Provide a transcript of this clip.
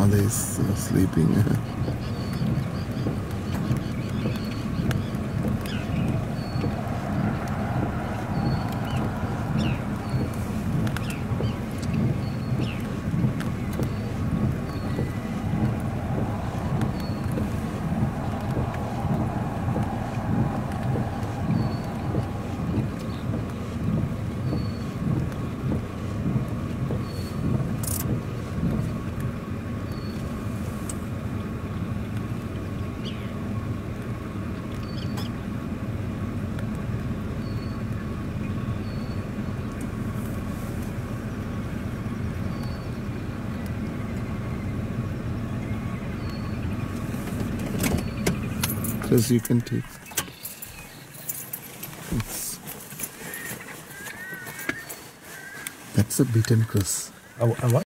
mother is sleeping. Because you can take that's a beaten crust. What?